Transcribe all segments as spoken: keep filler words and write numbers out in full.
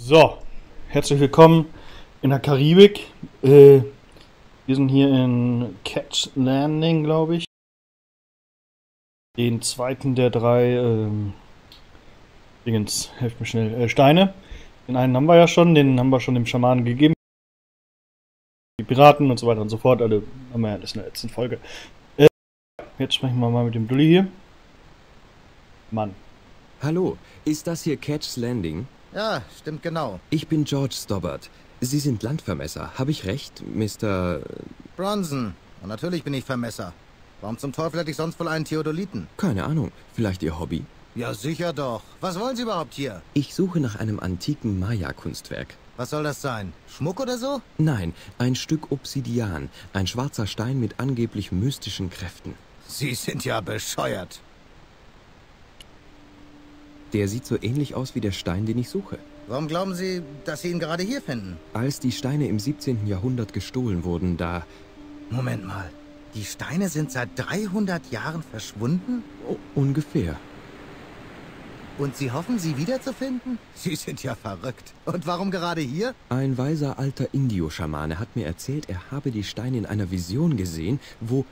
So, herzlich willkommen in der Karibik. Äh, wir sind hier in Catch Landing, glaube ich. Den zweiten der drei ähm, Dingens, helft mir schnell, äh, Steine. Den einen haben wir ja schon, den haben wir schon dem Schamanen gegeben. Die Piraten und so weiter und so fort, alle haben wir ja das in der letzten Folge. Äh, jetzt sprechen wir mal mit dem Dulli hier. Mann. Hallo, ist das hier Catch Landing? Ja, stimmt genau. Ich bin George Stobbart. Sie sind Landvermesser. Habe ich recht, Mister Bronson. Und natürlich bin ich Vermesser. Warum zum Teufel hätte ich sonst wohl einen Theodoliten? Keine Ahnung. Vielleicht Ihr Hobby? Ja, sicher doch. Was wollen Sie überhaupt hier? Ich suche nach einem antiken Maya-Kunstwerk. Was soll das sein? Schmuck oder so? Nein, ein Stück Obsidian. Ein schwarzer Stein mit angeblich mystischen Kräften. Sie sind ja bescheuert. Der sieht so ähnlich aus wie der Stein, den ich suche. Warum glauben Sie, dass Sie ihn gerade hier finden? Als die Steine im siebzehnten Jahrhundert gestohlen wurden, da... Moment mal. Die Steine sind seit dreihundert Jahren verschwunden? Oh, ungefähr. Und Sie hoffen, sie wiederzufinden? Sie sind ja verrückt. Und warum gerade hier? Ein weiser alter Indio-Schamane hat mir erzählt, er habe die Steine in einer Vision gesehen, wo...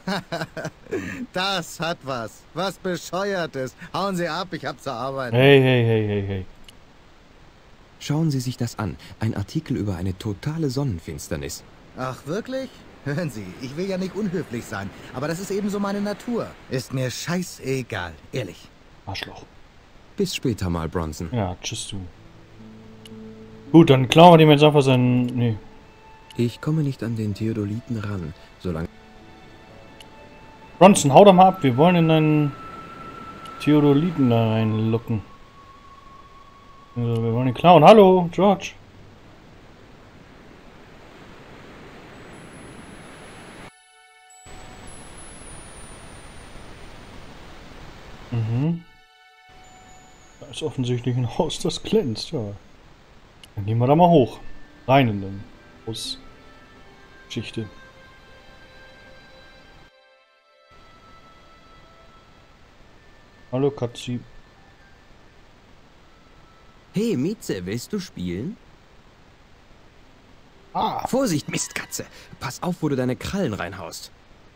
Das hat was. Was Bescheuertes. Hauen Sie ab, ich hab zur Arbeit. Hey, hey, hey, hey, hey. Schauen Sie sich das an. Ein Artikel über eine totale Sonnenfinsternis. Ach, wirklich? Hören Sie, ich will ja nicht unhöflich sein, aber das ist eben so meine Natur. Ist mir scheißegal, ehrlich. Arschloch. Bis später mal, Bronson. Ja, tschüss du. Gut, dann klauen wir dem jetzt einfach seinen... Nee. Ich komme nicht an den Theodoliten ran, solange... Bronson, hau doch mal ab. Wir wollen in einen Theodoliten da reinlucken. Also, wir wollen ihn klauen. Hallo, George. Mhm. Da ist offensichtlich ein Haus, das glänzt, ja. Dann gehen wir da mal hoch. Rein in den Hausgeschichte. Hallo, Katzi. Hey, Mieze, willst du spielen? Ah! Vorsicht, Mistkatze! Pass auf, wo du deine Krallen reinhaust.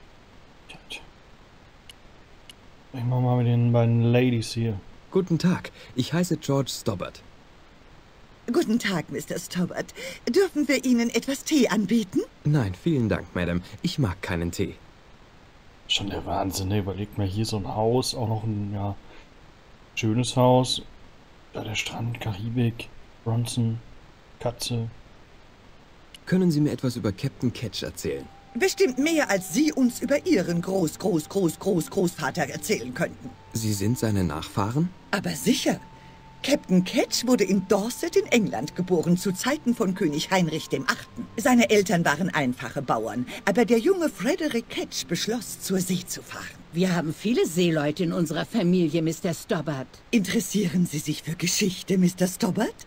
Ich mach mal mit den beiden Ladies hier. Guten Tag, ich heiße George Stobbart. Guten Tag, Mister Stobbart. Dürfen wir Ihnen etwas Tee anbieten? Nein, vielen Dank, Madame. Ich mag keinen Tee. Schon der Wahnsinn, ne? Überlegt mal, hier so ein Haus, auch noch ein, ja, schönes Haus. Da der Strand, Karibik, Bronson, Katze. Können Sie mir etwas über Captain Catch erzählen? Bestimmt mehr, als Sie uns über Ihren Groß, Groß, Groß, Groß, Großvater erzählen könnten. Sie sind seine Nachfahren? Aber sicher. Captain Catch wurde in Dorset in England geboren, zu Zeiten von König Heinrich der Achte. Seine Eltern waren einfache Bauern, aber der junge Frederick Catch beschloss, zur See zu fahren. Wir haben viele Seeleute in unserer Familie, Mister Stobbart. Interessieren Sie sich für Geschichte, Mister Stobbart?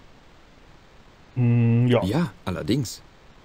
Hm, ja. Ja, allerdings.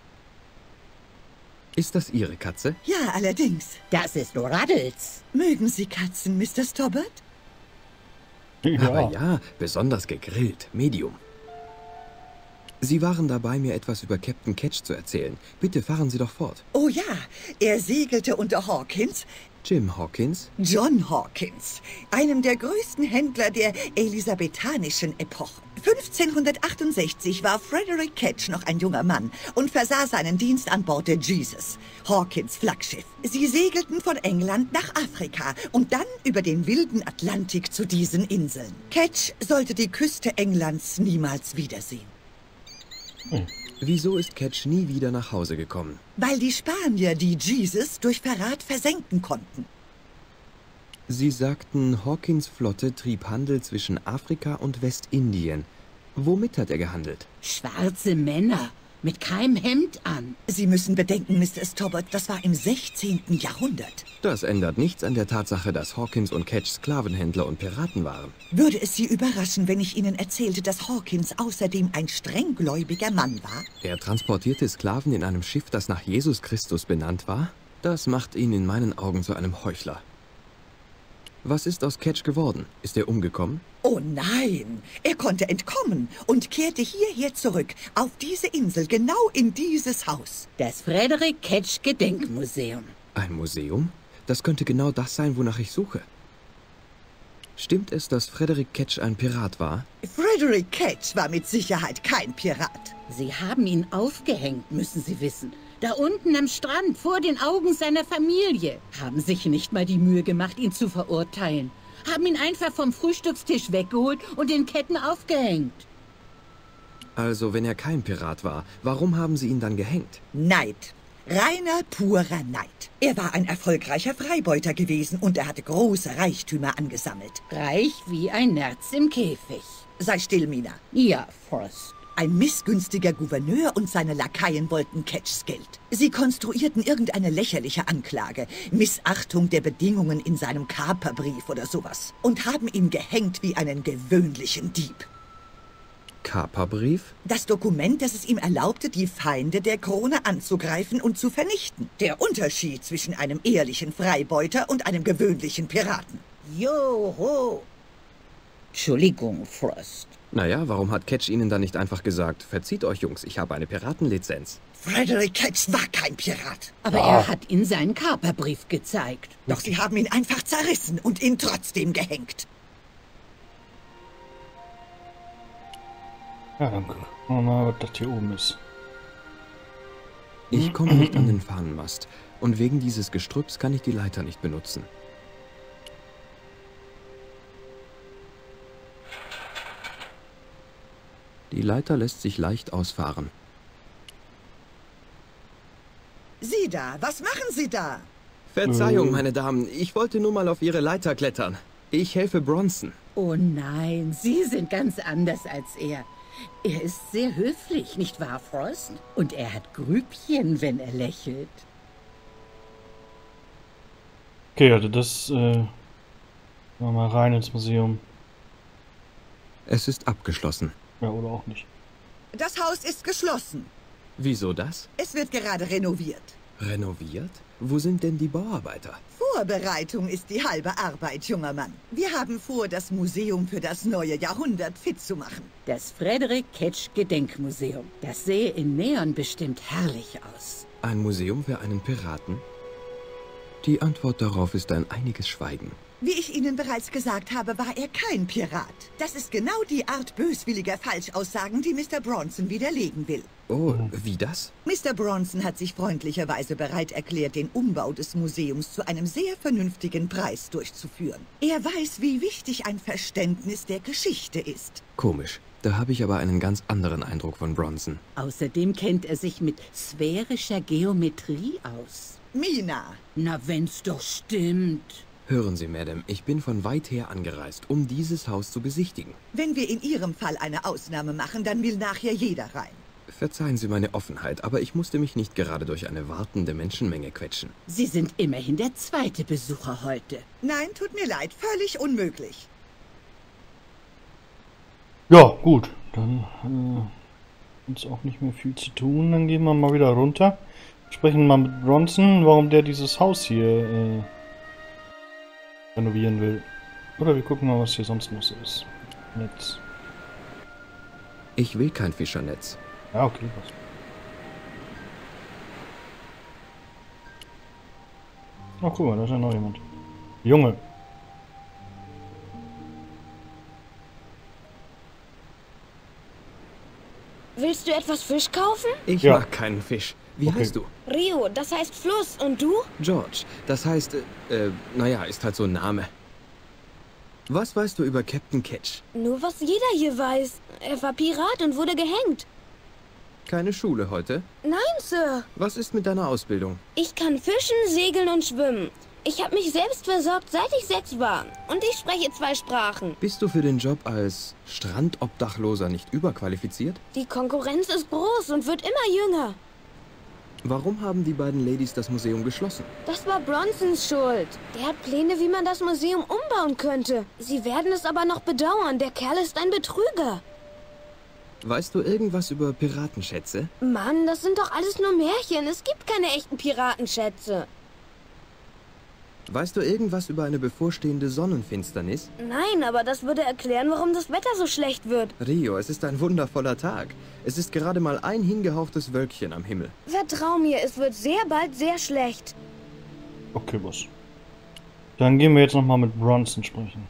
Ist das Ihre Katze? Ja, allerdings. Das ist Raddles. Mögen Sie Katzen, Mister Stobbart? Ja. Aber ja, besonders gegrillt, Medium. Sie waren dabei, mir etwas über Captain Catch zu erzählen. Bitte fahren Sie doch fort. Oh ja, er segelte unter Hawkins, Jim Hawkins? John Hawkins, einem der größten Händler der elisabethanischen Epoche. fünfzehnhundertachtundsechzig war Frederick Catch noch ein junger Mann und versah seinen Dienst an Bord der Jesus, Hawkins Flaggschiff. Sie segelten von England nach Afrika und dann über den wilden Atlantik zu diesen Inseln. Catch sollte die Küste Englands niemals wiedersehen. Hm. Wieso ist Catch nie wieder nach Hause gekommen? Weil die Spanier die Jesus durch Verrat versenken konnten. Sie sagten, Hawkins Flotte trieb Handel zwischen Afrika und Westindien. Womit hat er gehandelt? Schwarze Männer mit keinem Hemd an. Sie müssen bedenken, Mister Stobbart, das war im sechzehnten Jahrhundert. Das ändert nichts an der Tatsache, dass Hawkins und Catch Sklavenhändler und Piraten waren. Würde es Sie überraschen, wenn ich Ihnen erzählte, dass Hawkins außerdem ein strenggläubiger Mann war? Er transportierte Sklaven in einem Schiff, das nach Jesus Christus benannt war? Das macht ihn in meinen Augen zu einem Heuchler. Was ist aus Ketch geworden? Ist er umgekommen? Oh nein, er konnte entkommen und kehrte hierher zurück, auf diese Insel, genau in dieses Haus. Das Frederick Ketch Gedenkmuseum. Ein Museum? Das könnte genau das sein, wonach ich suche. Stimmt es, dass Frederick Ketch ein Pirat war? Frederick Ketch war mit Sicherheit kein Pirat. Sie haben ihn aufgehängt, müssen Sie wissen. Da unten am Strand, vor den Augen seiner Familie. Haben sich nicht mal die Mühe gemacht, ihn zu verurteilen. Haben ihn einfach vom Frühstückstisch weggeholt und in Ketten aufgehängt. Also, wenn er kein Pirat war, warum haben sie ihn dann gehängt? Neid. Reiner, purer Neid. Er war ein erfolgreicher Freibeuter gewesen und er hatte große Reichtümer angesammelt. Reich wie ein Nerz im Käfig. Sei still, Mina. Ja, Frost. Ein missgünstiger Gouverneur und seine Lakaien wollten Ketchs Geld. Sie konstruierten irgendeine lächerliche Anklage, Missachtung der Bedingungen in seinem Kaperbrief oder sowas, und haben ihn gehängt wie einen gewöhnlichen Dieb. Kaperbrief? Das Dokument, das es ihm erlaubte, die Feinde der Krone anzugreifen und zu vernichten. Der Unterschied zwischen einem ehrlichen Freibeuter und einem gewöhnlichen Piraten. Joho! Entschuldigung, Frost. Naja, warum hat Ketch ihnen dann nicht einfach gesagt, verzieht euch Jungs, ich habe eine Piratenlizenz? Frederick Ketch war kein Pirat. Aber Ah. er hat ihnen seinen Kaperbrief gezeigt. Doch sie haben ihn einfach zerrissen und ihn trotzdem gehängt. Ja, dann gucken wir mal, was das hier oben ist. Ich komme nicht an den Fahnenmast und wegen dieses Gestrüpps kann ich die Leiter nicht benutzen. Die Leiter lässt sich leicht ausfahren. Sie da, was machen Sie da? Verzeihung, meine Damen, ich wollte nur mal auf Ihre Leiter klettern. Ich helfe Bronson. Oh nein, Sie sind ganz anders als er. Er ist sehr höflich, nicht wahr, Frost? Und er hat Grübchen, wenn er lächelt. Okay, also das, äh, gehen wir mal rein ins Museum. Es ist abgeschlossen. Ja, oder auch nicht. Das Haus ist geschlossen. Wieso das? Es wird gerade renoviert. Renoviert? Wo sind denn die Bauarbeiter? Vorbereitung ist die halbe Arbeit, junger Mann. Wir haben vor, das Museum für das neue Jahrhundert fit zu machen. Das Frederick Ketch Gedenkmuseum. Das sehe in Neon bestimmt herrlich aus. Ein Museum für einen Piraten? Die Antwort darauf ist ein einiges Schweigen. Wie ich Ihnen bereits gesagt habe, war er kein Pirat. Das ist genau die Art böswilliger Falschaussagen, die Mister Bronson widerlegen will. Oh, wie das? Mister Bronson hat sich freundlicherweise bereit erklärt, den Umbau des Museums zu einem sehr vernünftigen Preis durchzuführen. Er weiß, wie wichtig ein Verständnis der Geschichte ist. Komisch. Da habe ich aber einen ganz anderen Eindruck von Bronson. Außerdem kennt er sich mit sphärischer Geometrie aus. Mina, Na, wenn's doch stimmt. Hören Sie, Madame, ich bin von weit her angereist, um dieses Haus zu besichtigen. wenn wir in Ihrem Fall eine Ausnahme machen, dann will nachher jeder rein. Verzeihen Sie meine Offenheit, aber ich musste mich nicht gerade durch eine wartende Menschenmenge quetschen. Sie sind immerhin der zweite Besucher heute. Nein, tut mir leid, völlig unmöglich. Ja, gut. Dann äh, ist auch nicht mehr viel zu tun. Dann gehen wir mal wieder runter. Sprechen mal mit Bronson, warum der dieses Haus hier äh, renovieren will. Oder wir gucken mal, was hier sonst noch so ist. Netz. Ich will kein Fischernetz. Ja, okay. Was. Ach, guck mal, da ist ja noch jemand. Junge. Willst du etwas Fisch kaufen? Ich Ja. mag keinen Fisch. Wie Okay. heißt du? Rio, das heißt Fluss. Und du? George. Das heißt, äh, äh, naja, ist halt so ein Name. Was weißt du über Captain Ketch? Nur was jeder hier weiß. Er war Pirat und wurde gehängt. Keine Schule heute? Nein, Sir. Was ist mit deiner Ausbildung? Ich kann fischen, segeln und schwimmen. Ich habe mich selbst versorgt, seit ich sechs war. Und ich spreche zwei Sprachen. Bist du für den Job als Strandobdachloser nicht überqualifiziert? Die Konkurrenz ist groß und wird immer jünger. Warum haben die beiden Ladies das Museum geschlossen? Das war Bronsons Schuld. Der hat Pläne, wie man das Museum umbauen könnte. Sie werden es aber noch bedauern. Der Kerl ist ein Betrüger. Weißt du irgendwas über Piratenschätze? Mann, das sind doch alles nur Märchen. Es gibt keine echten Piratenschätze. Weißt du irgendwas über eine bevorstehende Sonnenfinsternis? Nein, aber das würde erklären, warum das Wetter so schlecht wird. Rio, es ist ein wundervoller Tag. Es ist gerade mal ein hingehauchtes Wölkchen am Himmel. Vertrau mir, es wird sehr bald sehr schlecht. Okay, Boss. Dann gehen wir jetzt nochmal mit Bronson sprechen.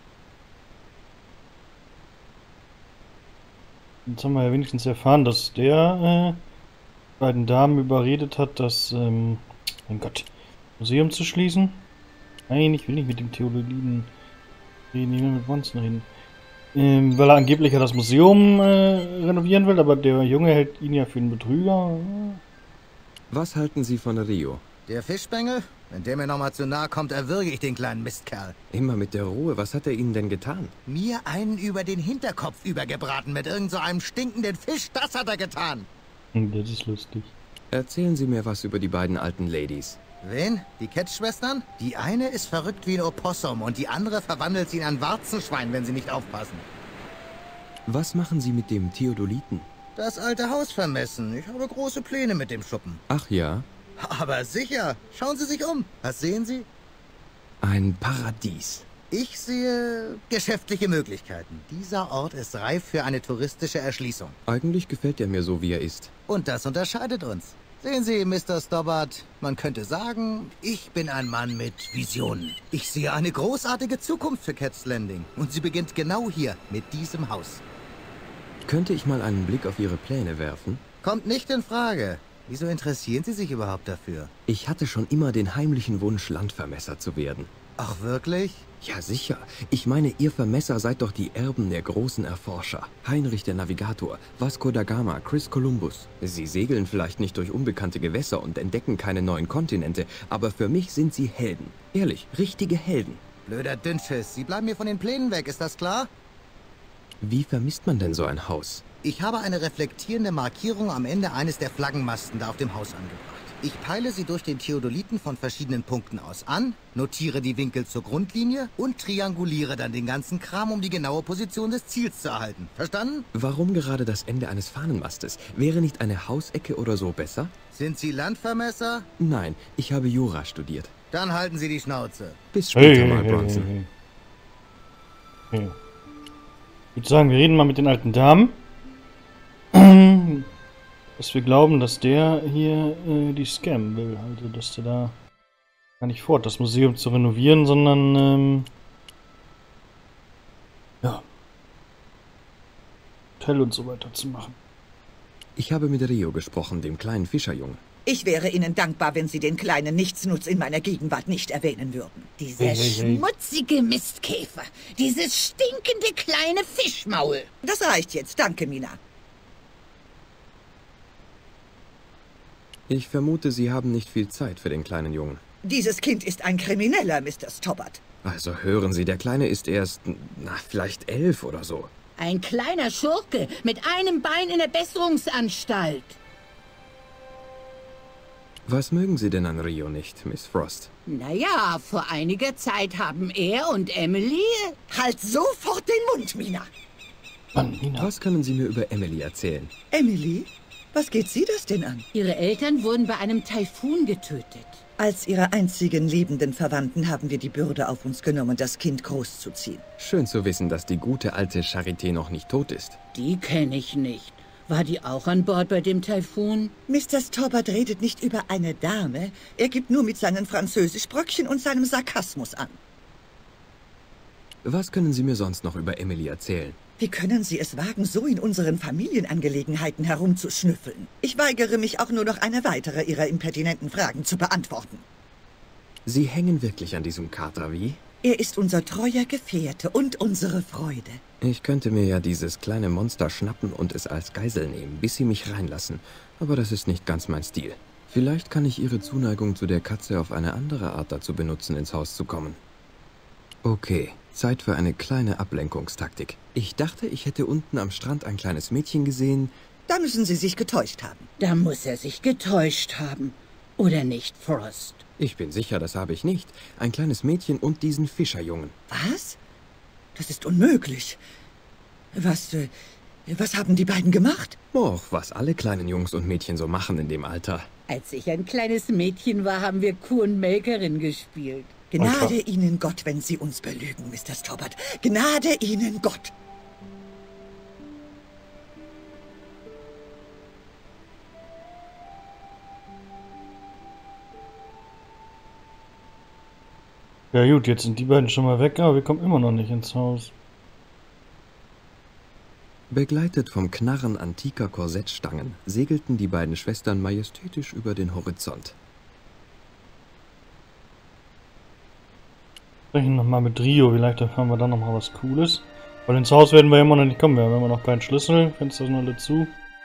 Jetzt haben wir ja wenigstens erfahren, dass der äh, beiden Damen überredet hat, das, ähm, mein Gott, Museum zu schließen. Nein, ich will nicht mit dem Theologen reden, ich will mit Bronson reden. Ähm, weil er angeblich ja das Museum äh, renovieren will, aber der Junge hält ihn ja für einen Betrüger. Was halten Sie von Rio? Der Fischbengel? Wenn der mir nochmal zu nahe kommt, erwürge ich den kleinen Mistkerl. Immer mit der Ruhe, was hat er Ihnen denn getan? Mir einen über den Hinterkopf übergebraten mit irgend so einem stinkenden Fisch, das hat er getan. Das ist lustig. Erzählen Sie mir was über die beiden alten Ladies. Wen? Die Ketch-Schwestern? Die eine ist verrückt wie ein Opossum und die andere verwandelt sie in ein Warzenschwein, wenn sie nicht aufpassen. Was machen Sie mit dem Theodoliten? Das alte Haus vermessen. Ich habe große Pläne mit dem Schuppen. Ach ja? Aber sicher. Schauen Sie sich um. Was sehen Sie? Ein Paradies. Ich sehe geschäftliche Möglichkeiten. Dieser Ort ist reif für eine touristische Erschließung. Eigentlich gefällt er mir so, wie er ist. Und das unterscheidet uns. Sehen Sie, Mister Stobbart, man könnte sagen, ich bin ein Mann mit Visionen. Ich sehe eine großartige Zukunft für Cat's Landing. Und sie beginnt genau hier, mit diesem Haus. Könnte ich mal einen Blick auf Ihre Pläne werfen? Kommt nicht in Frage. Wieso interessieren Sie sich überhaupt dafür? Ich hatte schon immer den heimlichen Wunsch, Landvermesser zu werden. Ach, wirklich? Ja, sicher. Ich meine, ihr Vermesser seid doch die Erben der großen Erforscher. Heinrich der Navigator, Vasco da Gama, Chris Columbus. Sie segeln vielleicht nicht durch unbekannte Gewässer und entdecken keine neuen Kontinente, aber für mich sind sie Helden. Ehrlich, richtige Helden. Blöder Dünnschiss, Sie bleiben mir von den Plänen weg, ist das klar? Wie vermisst man denn so ein Haus? Ich habe eine reflektierende Markierung am Ende eines der Flaggenmasten da auf dem Haus angebracht. Ich peile sie durch den Theodoliten von verschiedenen Punkten aus an, notiere die Winkel zur Grundlinie und trianguliere dann den ganzen Kram, um die genaue Position des Ziels zu erhalten. Verstanden? Warum gerade das Ende eines Fahnenmastes? Wäre nicht eine Hausecke oder so besser? Sind Sie Landvermesser? Nein, ich habe Jura studiert. Dann halten Sie die Schnauze. Bis später Hey, mal, hey, Bronson. hey, hey. Hey. Ich würde sagen, wir reden mal mit den alten Damen. Dass wir glauben, dass der hier äh, die scammen will. Also, dass der da gar nicht fort, das Museum zu renovieren, sondern ähm, ja, Hotel und so weiter zu machen. Ich habe mit Rio gesprochen, dem kleinen Fischerjungen. Ich wäre Ihnen dankbar, wenn Sie den kleinen Nichtsnutz in meiner Gegenwart nicht erwähnen würden. Dieser Hey, hey, hey. schmutzige Mistkäfer. Dieses stinkende kleine Fischmaul. Das reicht jetzt. Danke, Mina. Ich vermute, Sie haben nicht viel Zeit für den kleinen Jungen. Dieses Kind ist ein Krimineller, Mister Stobbart. Also hören Sie, der Kleine ist erst, na, vielleicht elf oder so. Ein kleiner Schurke mit einem Bein in der Besserungsanstalt. Was mögen Sie denn an Rio nicht, Miss Frost? Naja, vor einiger Zeit haben er und Emily... Halt sofort den Mund, Mina. Mann, Nina. Was können Sie mir über Emily erzählen? Emily? Was geht Sie das denn an? Ihre Eltern wurden bei einem Taifun getötet. Als Ihre einzigen lebenden Verwandten haben wir die Bürde auf uns genommen, das Kind großzuziehen. Schön zu wissen, dass die gute alte Charité noch nicht tot ist. Die kenne ich nicht. War die auch an Bord bei dem Taifun? Mister Stobbart redet nicht über eine Dame. Er gibt nur mit seinen Französischbröckchen und seinem Sarkasmus an. Was können Sie mir sonst noch über Emily erzählen? Wie können Sie es wagen, so in unseren Familienangelegenheiten herumzuschnüffeln? Ich weigere mich auch nur noch eine weitere Ihrer impertinenten Fragen zu beantworten. Sie hängen wirklich an diesem Kater, wie? Er ist unser treuer Gefährte und unsere Freude. Ich könnte mir ja dieses kleine Monster schnappen und es als Geisel nehmen, bis Sie mich reinlassen. Aber das ist nicht ganz mein Stil. Vielleicht kann ich Ihre Zuneigung zu der Katze auf eine andere Art dazu benutzen, ins Haus zu kommen. Okay, Zeit für eine kleine Ablenkungstaktik. Ich dachte, ich hätte unten am Strand ein kleines Mädchen gesehen. Da müssen Sie sich getäuscht haben. Da muss er sich getäuscht haben. Oder nicht, Frost? Ich bin sicher, das habe ich nicht. Ein kleines Mädchen und diesen Fischerjungen. Was? Das ist unmöglich. Was, äh, was haben die beiden gemacht? Och, was alle kleinen Jungs und Mädchen so machen in dem Alter. Als ich ein kleines Mädchen war, haben wir Kuh und Melkerin gespielt. Gnade Alter. Ihnen Gott, wenn Sie uns belügen, Mister Stobbart. Gnade Ihnen Gott. Ja gut, jetzt sind die beiden schon mal weg, aber wir kommen immer noch nicht ins Haus. Begleitet vom Knarren antiker Korsettstangen segelten die beiden Schwestern majestätisch über den Horizont. Sprechen nochmal mit Rio, vielleicht erfahren wir dann nochmal was Cooles. Weil ins Haus werden wir immer noch nicht kommen, wir haben immer noch keinen Schlüssel, Fenster sind alle zu.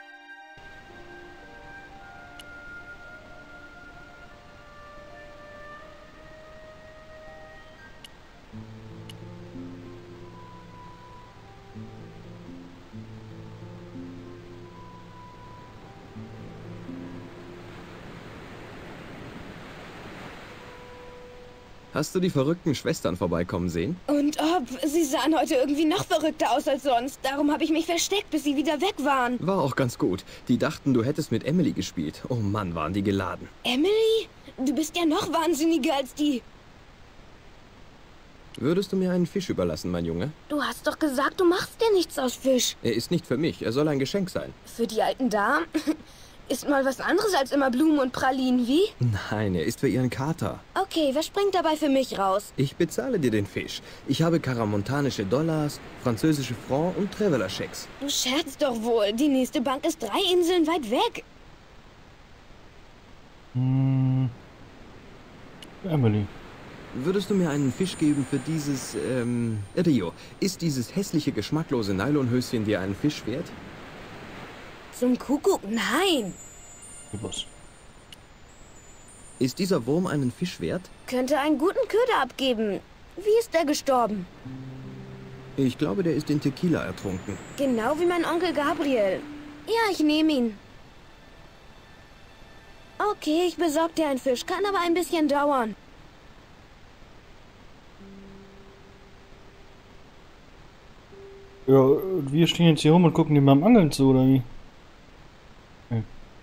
Hast du die verrückten Schwestern vorbeikommen sehen? Und ob, sie sahen heute irgendwie noch verrückter aus als sonst. Darum habe ich mich versteckt, bis sie wieder weg waren. War auch ganz gut. Die dachten, du hättest mit Emily gespielt. Oh Mann, waren die geladen. Emily? Du bist ja noch wahnsinniger als die. Würdest du mir einen Fisch überlassen, mein Junge? Du hast doch gesagt, du machst dir nichts aus Fisch. Er ist nicht für mich, er soll ein Geschenk sein. Für die alten Damen? Ist mal was anderes als immer Blumen und Pralinen, wie? Nein, er ist für ihren Kater. Okay, wer springt dabei für mich raus? Ich bezahle dir den Fisch. Ich habe karamontanische Dollars, französische Francs und Traveler-Schecks. Du scherzt doch wohl. Die nächste Bank ist drei Inseln weit weg. Hm. Emily. Würdest du mir einen Fisch geben für dieses, ähm... Rio, ist dieses hässliche, geschmacklose Nylonhöschen dir einen Fisch wert? Zum Kuckuck? Nein. Was? Ist dieser Wurm einen Fisch wert? Könnte einen guten Köder abgeben. Wie ist der gestorben? Ich glaube, der ist in Tequila ertrunken. Genau wie mein Onkel Gabriel. Ja, ich nehme ihn. Okay, ich besorge dir einen Fisch. Kann aber ein bisschen dauern. Ja, wir stehen jetzt hier rum und gucken dem beim Angeln zu, oder wie? Okay.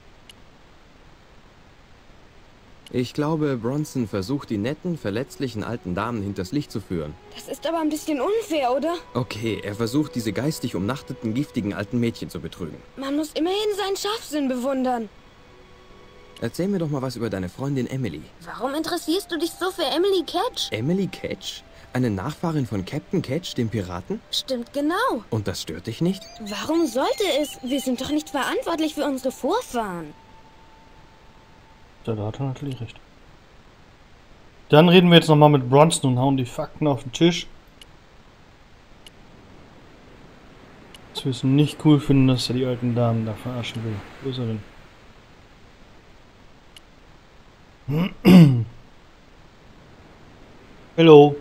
Ich glaube, Bronson versucht, die netten, verletzlichen alten Damen hinters Licht zu führen. Das ist aber ein bisschen unfair, oder? Okay, er versucht, diese geistig umnachteten, giftigen alten Mädchen zu betrügen. Man muss immerhin seinen Scharfsinn bewundern. Erzähl mir doch mal was über deine Freundin Emily. Warum interessierst du dich so für Emily Catch? Emily Catch? Eine Nachfahrin von Captain Catch, dem Piraten? Stimmt genau. Und das stört dich nicht? Warum sollte es? Wir sind doch nicht verantwortlich für unsere Vorfahren. Ja, da hat er natürlich recht. Dann reden wir jetzt nochmal mit Bronson und hauen die Fakten auf den Tisch. Dass wir es nicht cool finden, dass er die alten Damen da verarschen will. Wo ist er denn? Hello.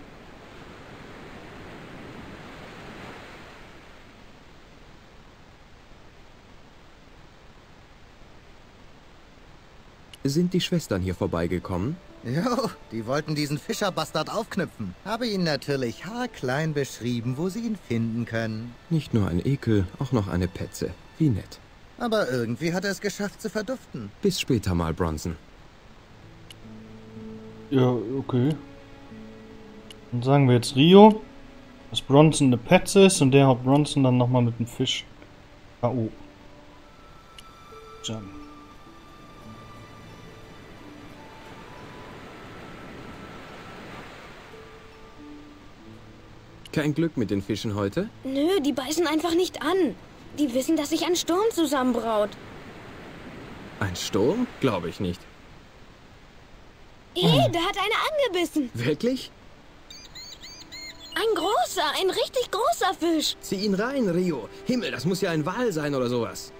Sind die Schwestern hier vorbeigekommen? Jo, die wollten diesen Fischerbastard aufknüpfen. Habe ihnen natürlich haarklein beschrieben, wo sie ihn finden können. Nicht nur ein Ekel, auch noch eine Petze. Wie nett. Aber irgendwie hat er es geschafft zu verduften. Bis später mal, Bronson. Ja, okay. Dann sagen wir jetzt Rio, dass Bronson eine Petze ist und der haut Bronson dann nochmal mit dem Fisch K O. Dann. Kein Glück mit den Fischen heute? Nö, die beißen einfach nicht an. Die wissen, dass sich ein Sturm zusammenbraut. Ein Sturm? Glaube ich nicht. Eh, da hat einer angebissen. Wirklich? Ein großer, ein richtig großer Fisch. Zieh ihn rein, Rio. Himmel, das muss ja ein Wal sein oder sowas.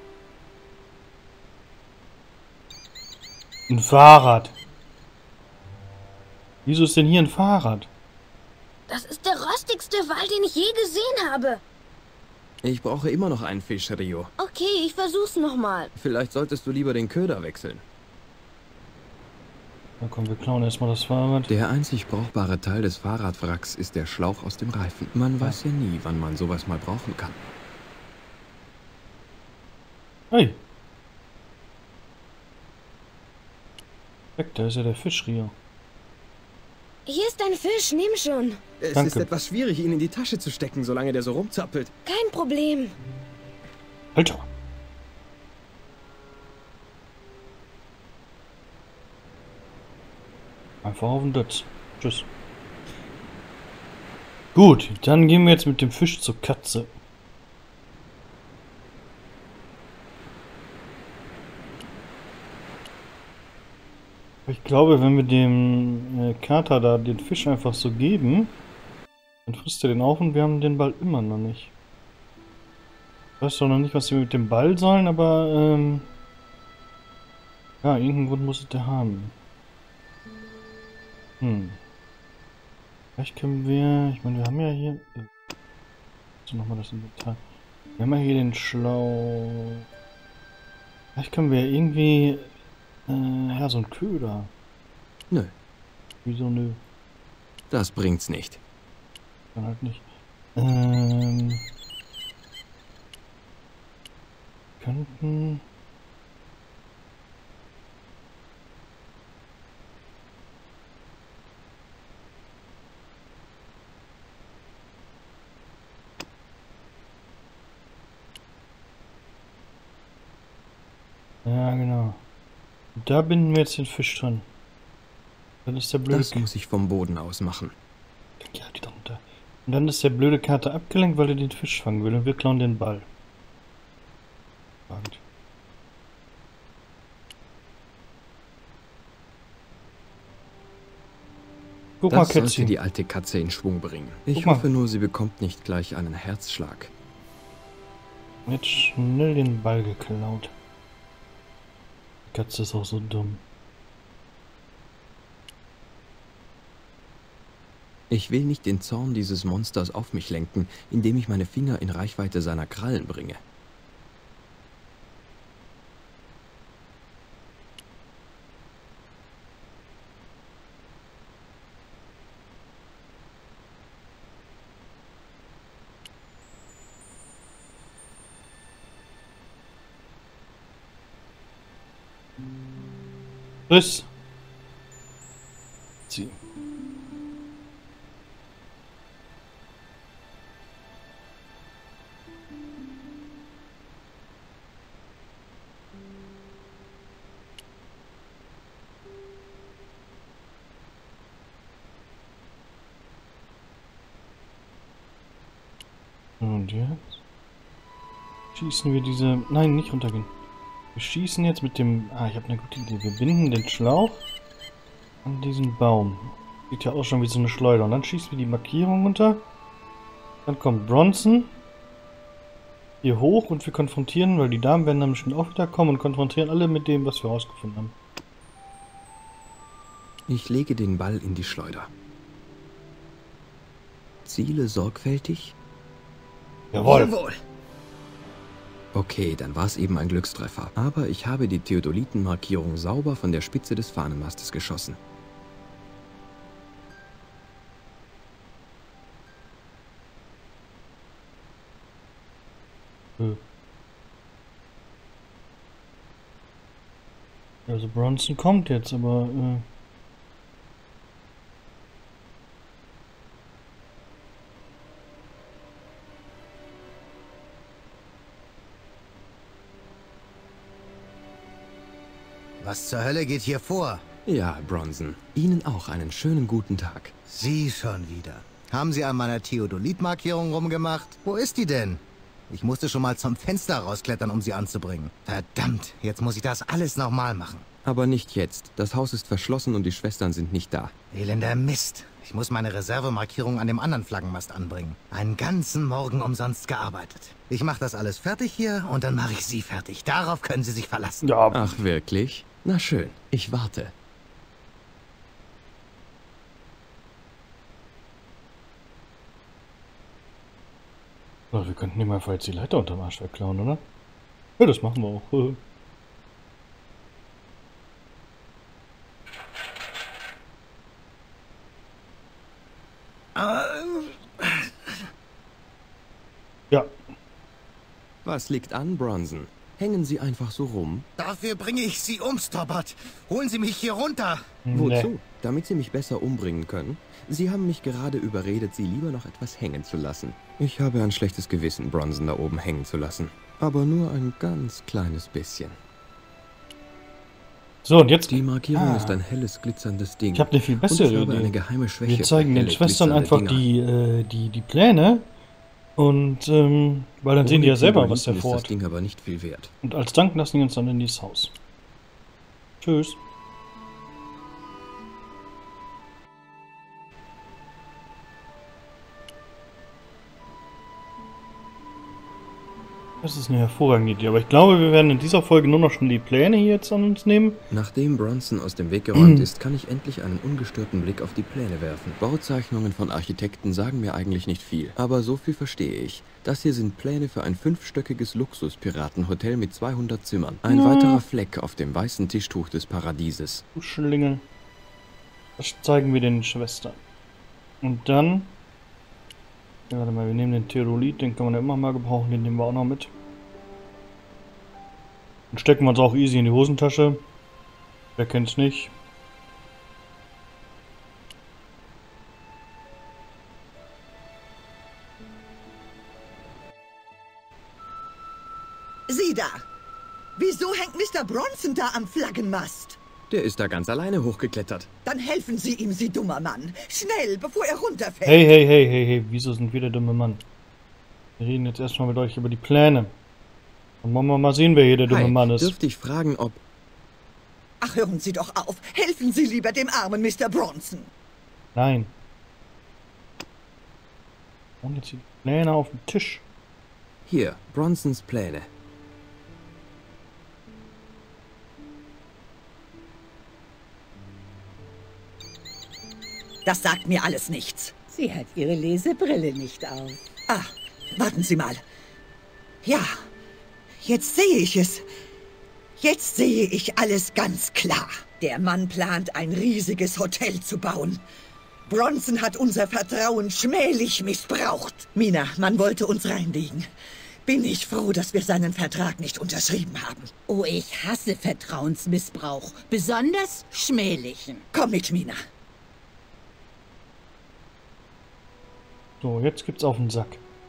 Ein Fahrrad. Wieso ist denn hier ein Fahrrad? Das ist der rostigste Wal, den ich je gesehen habe. Ich brauche immer noch einen Fisch, Rio. Okay, ich versuch's nochmal. Vielleicht solltest du lieber den Köder wechseln. Na komm, wir klauen erstmal das Fahrrad. Der einzig brauchbare Teil des Fahrradwracks ist der Schlauch aus dem Reifen. Man weiß ja nie, wann man sowas mal brauchen kann. Hey. Weg, da ist ja der Fisch, Rio. Hier ist ein Fisch, nimm schon. Es Danke. ist etwas schwierig, ihn in die Tasche zu stecken, solange der so rumzappelt. Kein Problem. Alter. Einfach auf den Dutz. Tschüss. Gut, dann gehen wir jetzt mit dem Fisch zur Katze. Ich glaube, wenn wir dem äh, Kater da den Fisch einfach so geben, dann frisst er den auf und wir haben den Ball immer noch nicht. Ich weiß doch noch nicht, was wir mit dem Ball sollen, aber ähm, ja, irgendeinen Grund muss es der haben. Hm. Vielleicht können wir, ich meine, wir haben ja hier, äh, so nochmal das Inventar. Wir haben ja hier den Schlau. Vielleicht können wir irgendwie Äh, ja, so ein Köder. Nö. Wieso nö? Das bringt's nicht. Dann halt nicht. Ähm. Könnten. Ja, genau. Da binden wir jetzt den Fisch dran. Dann ist der blöde. Das muss ich vom Boden aus machen. Ja, die drunter. Und dann ist der blöde Kater abgelenkt, weil er den Fisch fangen will und wir klauen den Ball. Spannend. Guck mal, Das sollte Kätzchen. die alte Katze in Schwung bringen. Ich Guck mal. hoffe nur, sie bekommt nicht gleich einen Herzschlag. Jetzt schnell den Ball geklaut. Die Katze ist auch so dumm. Ich will nicht den Zorn dieses Monsters auf mich lenken, indem ich meine Finger in Reichweite seiner Krallen bringe. Friss! Zieh. Und jetzt schießen wir diese... Nein, nicht runtergehen. Wir schießen jetzt mit dem... Ah, ich habe eine gute Idee. Wir binden den Schlauch an diesen Baum. Sieht ja auch schon wie so eine Schleuder. Und dann schießen wir die Markierung runter. Dann kommt Bronson hier hoch und wir konfrontieren, weil die Damen werden dann bestimmt auch wieder kommen und konfrontieren alle mit dem, was wir rausgefunden haben. Ich lege den Ball in die Schleuder. Ziele sorgfältig. Jawohl! Jawohl. Okay, dann war es eben ein Glückstreffer. Aber ich habe die Theodolitenmarkierung sauber von der Spitze des Fahnenmastes geschossen. Äh. Also Bronson kommt jetzt, aber... Äh Was zur Hölle geht hier vor? Ja, Bronson. Ihnen auch einen schönen guten Tag. Sie schon wieder. Haben Sie an meiner Theodolit-Markierung rumgemacht? Wo ist die denn? Ich musste schon mal zum Fenster rausklettern, um sie anzubringen. Verdammt, jetzt muss ich das alles nochmal machen. Aber nicht jetzt. Das Haus ist verschlossen und die Schwestern sind nicht da. Elender Mist. Ich muss meine Reservemarkierung an dem anderen Flaggenmast anbringen. Einen ganzen Morgen umsonst gearbeitet. Ich mache das alles fertig hier und dann mache ich Sie fertig. Darauf können Sie sich verlassen. Ja, Ach, wirklich? Na schön, ich warte. Na, wir könnten ihm einfach jetzt die Leiter unterm Arsch wegklauen, oder? Ja, das machen wir auch. Ja. Was liegt an, Bronson? Hängen sie einfach so rum? Dafür bringe ich Sie um, Stobbart. Holen Sie mich hier runter. Wozu? Nee. Damit sie mich besser umbringen können? Sie haben mich gerade überredet, sie lieber noch etwas hängen zu lassen. Ich habe ein schlechtes Gewissen, Bronson da oben hängen zu lassen. Aber nur ein ganz kleines bisschen. So, und jetzt... Die Markierung Ah. ist ein helles, glitzerndes Ding. Ich habe eine viel Und bessere ich habe eine Idee. geheime Schwäche. Wir zeigen für den helle, Schwestern glitzernde einfach Dinger. die, äh, die, die Pläne. Und, ähm, weil dann sehen die ja Ohne selber, was Theodoliten der ist vorhat. das Ding aber nicht viel wert. Und als Dank lassen die uns dann in dieses Haus. Tschüss. Das ist eine hervorragende Idee, aber ich glaube, wir werden in dieser Folge nur noch schon die Pläne hier jetzt an uns nehmen. Nachdem Bronson aus dem Weg geräumt ist, kann ich endlich einen ungestörten Blick auf die Pläne werfen. Bauzeichnungen von Architekten sagen mir eigentlich nicht viel, aber so viel verstehe ich. Das hier sind Pläne für ein fünfstöckiges Luxuspiratenhotel mit zweihundert Zimmern. Ein Ja. weiterer Fleck auf dem weißen Tischtuch des Paradieses. Du Schlingel. Das zeigen wir den Schwestern. Und dann... Ja, warte mal, wir nehmen den Theodolit, den kann man ja immer mal gebrauchen, den nehmen wir auch noch mit. Und stecken wir uns auch easy in die Hosentasche. Wer kennt's nicht? Sieh da! Wieso hängt Mister Bronson da am Flaggenmast? Der ist da ganz alleine hochgeklettert. Dann helfen Sie ihm, Sie dummer Mann. Schnell, bevor er runterfällt. Hey, hey, hey, hey, hey, wieso sind wir der dumme Mann? Wir reden jetzt erstmal mit euch über die Pläne. Dann wollen wir mal sehen, wer hier der dumme Hi, Mann ist. dürfte ich fragen, ob... Ach, hören Sie doch auf. Helfen Sie lieber dem armen Mister Bronson. Nein. Und jetzt die Pläne auf dem Tisch. Hier, Bronsons Pläne. Das sagt mir alles nichts. Sie hat ihre Lesebrille nicht auf. Ah, warten Sie mal. Ja, jetzt sehe ich es. Jetzt sehe ich alles ganz klar. Der Mann plant, ein riesiges Hotel zu bauen. Bronson hat unser Vertrauen schmählich missbraucht. Mina, man wollte uns reinlegen. Bin ich froh, dass wir seinen Vertrag nicht unterschrieben haben. Oh, ich hasse Vertrauensmissbrauch. Besonders schmählichen. Komm mit, Mina. So, jetzt gibt's auf den Sack.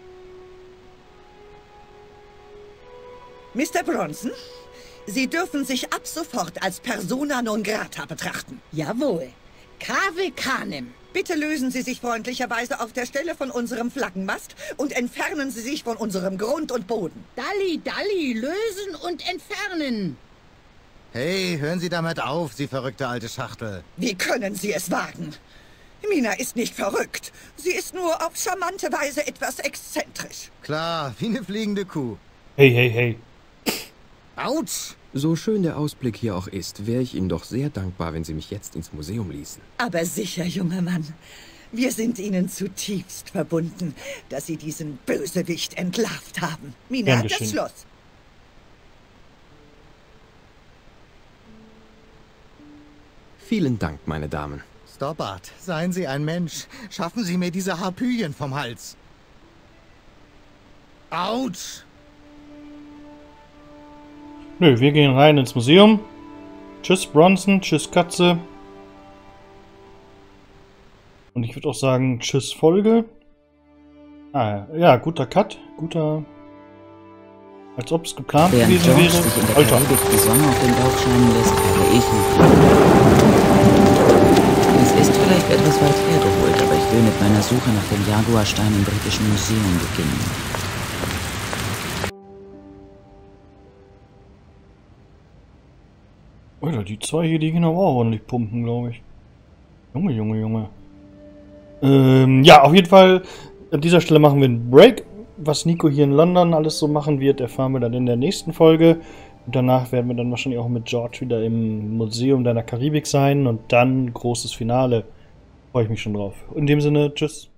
Mister Bronson, Sie dürfen sich ab sofort als Persona non grata betrachten. Jawohl. Kave Kanem. Bitte lösen Sie sich freundlicherweise auf der Stelle von unserem Flaggenmast und entfernen Sie sich von unserem Grund und Boden. Dalli, Dalli, lösen und entfernen. Hey, hören Sie damit auf, Sie verrückte alte Schachtel. Wie können Sie es wagen? Mina ist nicht verrückt. Sie ist nur auf charmante Weise etwas exzentrisch. Klar, wie eine fliegende Kuh. Hey, hey, hey. Autsch! So schön der Ausblick hier auch ist, wäre ich Ihnen doch sehr dankbar, wenn Sie mich jetzt ins Museum ließen. Aber sicher, junger Mann. Wir sind Ihnen zutiefst verbunden, dass Sie diesen Bösewicht entlarvt haben. Mina Gern hat das geschehen. Schloss. Vielen Dank, meine Damen. Stobbart, seien Sie ein Mensch. Schaffen Sie mir diese Harpyen vom Hals. Autsch! Nö, wir gehen rein ins Museum. Tschüss Bronson, tschüss Katze. Und ich würde auch sagen, tschüss Folge. Ah, ja, guter Cut. Guter... Als ob es geplant Während gewesen George wäre. sich in der Alter. Karibik die Sonne auf den Bauch scheinen lässt, werde ich mich. Es ist vielleicht etwas weit hergeholt, aber ich will mit meiner Suche nach dem Jaguarstein im Britischen Museum beginnen. Alter, die zwei hier, die gehen aber auch ordentlich pumpen, glaube ich. Junge, Junge, Junge. Ähm, ja, auf jeden Fall, an dieser Stelle machen wir einen Break. Was Nico hier in London alles so machen wird, erfahren wir dann in der nächsten Folge. Und danach werden wir dann wahrscheinlich auch mit George wieder im Museum der Karibik sein. Und dann großes Finale. Freue ich mich schon drauf. In dem Sinne, tschüss.